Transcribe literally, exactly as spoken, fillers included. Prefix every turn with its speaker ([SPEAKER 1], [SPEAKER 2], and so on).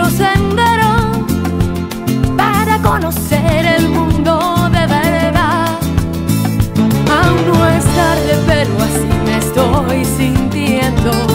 [SPEAKER 1] propio sendero para conocer el mundo de verdad. Aún no es tarde, pero así me estoy sintiendo.